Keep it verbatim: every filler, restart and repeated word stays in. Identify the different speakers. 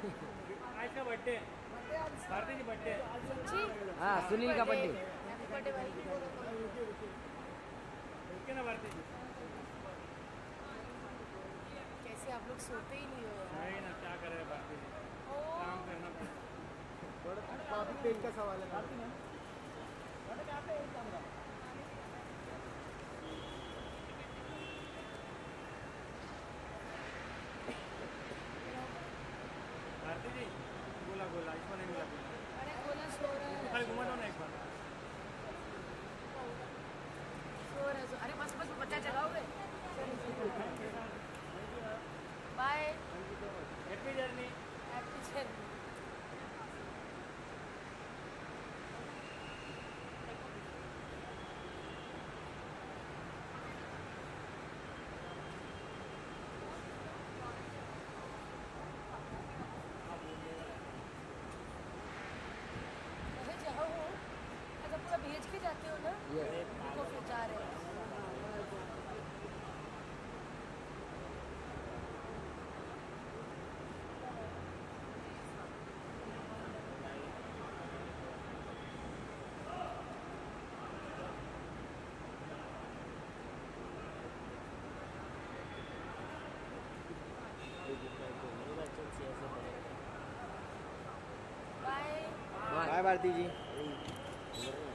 Speaker 1: आज का बर्थडे भारती जी बर्थडे
Speaker 2: हाँ सुनील का बर्थडे।
Speaker 3: हैप्पी बर्थडे भाई।
Speaker 1: ओके ना भारती जी?
Speaker 3: कैसे आप लोग सोते ही नहीं हो यार?
Speaker 1: नहीं ना, क्या कर रहे हैं भारती जी, काम करना पड़ता।
Speaker 4: काफी पेज का सवाल है भारती मैम।
Speaker 1: भारती जी गोला गोला इसको नहीं मिला गोला।
Speaker 3: अरे गोला सो रहा है,
Speaker 1: खाली घुमा दो ना एक बार।
Speaker 3: सो रहा है सो- अरे बस बस बच्चा जगाओगे। Bye.
Speaker 1: Happy journey.
Speaker 3: Happy journey. अरे जाओ, अच्छा पूरा भेज के जाते हो ना? उनको फिर जा रहे हैं। बाय।
Speaker 4: बाय भारती जी।